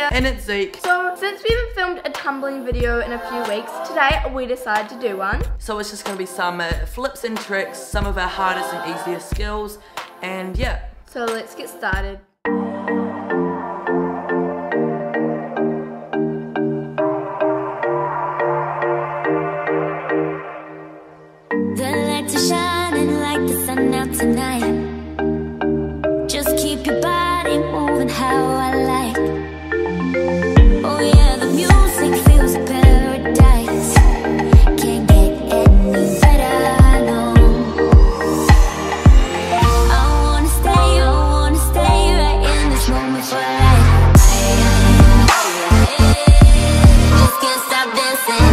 Lydia. And it's Zeke. So, since we haven't filmed a tumbling video in a few weeks, today we decided to do one. So it's just going to be some flips and tricks, some of our hardest and easiest skills, and yeah. So let's get started. The lights are shining like the sun out tonight. Just keep your body moving how I like. Oh yeah, the music feels paradise. Can't get any better, no. I wanna stay right in this moment for life. Just can't stop dancing.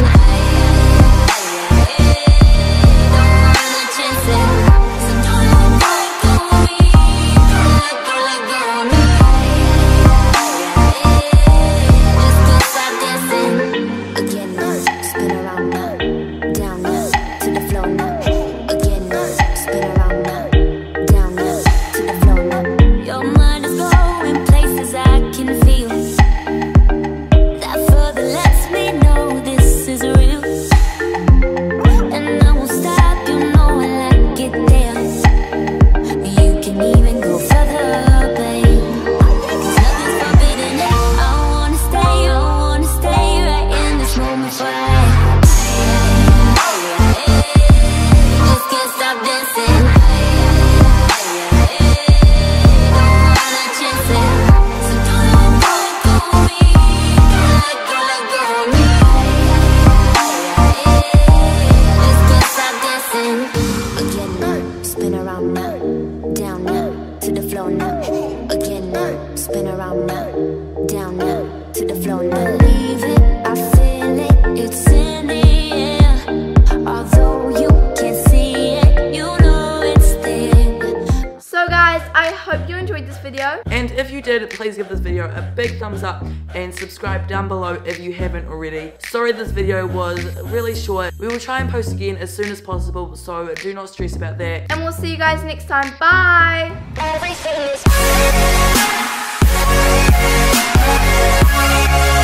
Video. And if you did, please give this video a big thumbs up and subscribe down below if you haven't already. Sorry this video was really short. We will try and post again as soon as possible, so do not stress about that. And we'll see you guys next time. Bye! Everything is